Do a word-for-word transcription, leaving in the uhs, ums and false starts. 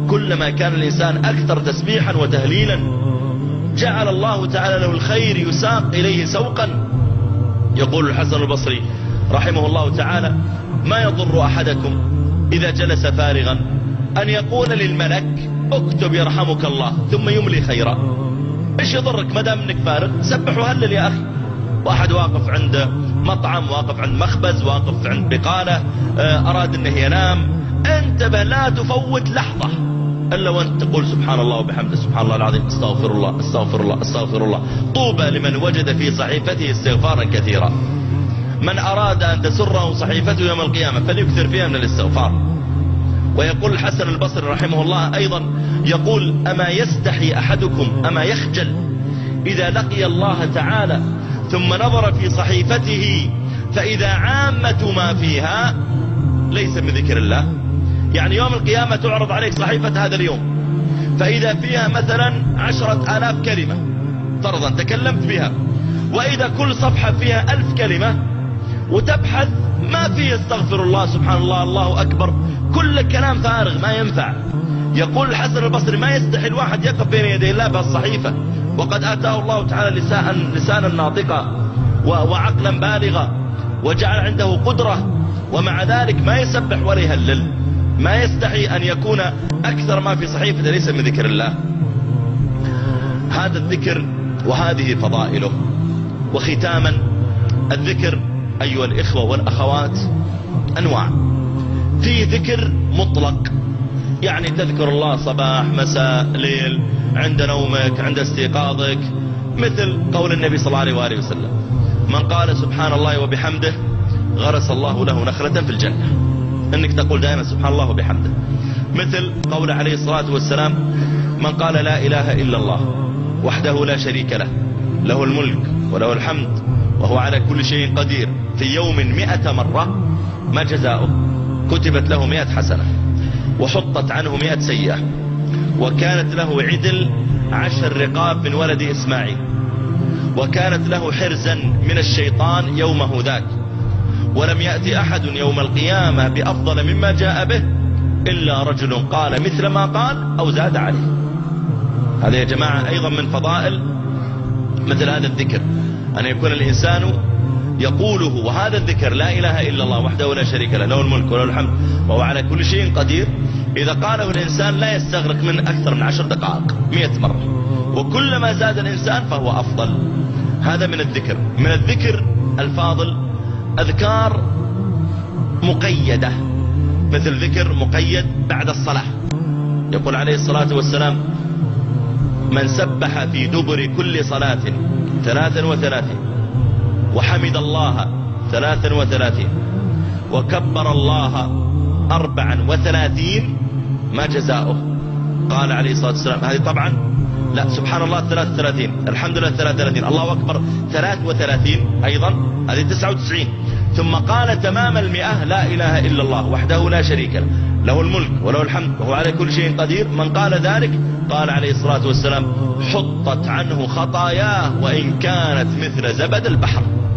كلما كان الإنسان أكثر تسبيحا وتهليلا جعل الله تعالى له الخير يساق إليه سوقا. يقول الحسن البصري رحمه الله تعالى: ما يضر أحدكم إذا جلس فارغا أن يقول للملك اكتب يرحمك الله ثم يملي خيرا. ايش يضرك ما دام انك فارغ؟ سبح وهلل يا أخي. واحد واقف عند مطعم، واقف عند مخبز، واقف عند بقالة، أراد أنه ينام، انتبه لا تفوت لحظة إلا وأنت تقول سبحان الله وبحمده، سبحان الله العظيم، استغفر الله استغفر الله استغفر الله. طوبى لمن وجد في صحيفته استغفارا كثيرا. من أراد أن تسره صحيفته يوم القيامة فليكثر فيها من الاستغفار. ويقول الحسن البصري رحمه الله أيضا، يقول: أما يستحي أحدكم، أما يخجل إذا لقي الله تعالى ثم نظر في صحيفته فإذا عامة ما فيها ليس من ذكر الله. يعني يوم القيامة تعرض عليك صحيفة هذا اليوم، فإذا فيها مثلا عشرة آلاف كلمة فرضا تكلمت بها، وإذا كل صفحة فيها ألف كلمة وتبحث ما فيه استغفر الله سبحان الله الله أكبر، كل كلام فارغ ما ينفع. يقول الحسن البصري: ما يستحي الواحد يقف بين يدي الله بهالصحيفة وقد آتاه الله تعالى لسانا لسانا ناطقا وعقلا بالغا وجعل عنده قدرة، ومع ذلك ما يسبح ولا يهلل. ما يستحي أن يكون أكثر ما في صحيفة ليس من ذكر الله. هذا الذكر وهذه فضائله. وختاما، الذكر أيها الإخوة والأخوات أنواع. في ذكر مطلق، يعني تذكر الله صباح مساء ليل، عند نومك عند استيقاظك، مثل قول النبي صلى الله عليه وآله وسلم: من قال سبحان الله وبحمده غرس الله له نخلة في الجنة. انك تقول دائما سبحان الله وبحمده. مثل قول عليه الصلاة والسلام: من قال لا إله إلا الله وحده لا شريك له، له الملك وله الحمد وهو على كل شيء قدير، في يوم مئة مرة، ما جزاؤه؟ كتبت له مئة حسنة وحطت عنه مئة سيئة، وكانت له عدل عشر رقاب من ولد إسماعيل، وكانت له حرزا من الشيطان يومه ذاك، ولم يأتي أحد يوم القيامة بأفضل مما جاء به إلا رجل قال مثل ما قال أو زاد عليه. هذا يا جماعة أيضا من فضائل مثل هذا الذكر، أن يكون الإنسان يقوله. وهذا الذكر لا إله إلا الله وحده لا شريك له، له الملك وله الحمد وهو على كل شيء قدير، إذا قاله الإنسان لا يستغرق من أكثر من عشر دقائق مئة مرة، وكلما زاد الإنسان فهو أفضل. هذا من الذكر. من الذكر الفاضل أذكار مقيدة، مثل ذكر مقيد بعد الصلاة. يقول عليه الصلاة والسلام: من سبح في دبر كل صلاة ثلاثا وثلاثين، وحمد الله ثلاثا وثلاثين، وكبر الله أربعا وثلاثين، ما جزاؤه؟ قال عليه الصلاة والسلام، هذه طبعا لا، سبحان الله ثلاث وثلاثين، الحمد لله ثلاث وثلاثين، الله أكبر ثلاث وثلاثين أيضا، هذه تسعة وتسعين. ثم قال تمام المئة: لا إله إلا الله وحده لا شريك له، له الملك وله الحمد وهو على كل شيء قدير. من قال ذلك قال عليه الصلاة والسلام: حطت عنه خطاياه وإن كانت مثل زبد البحر.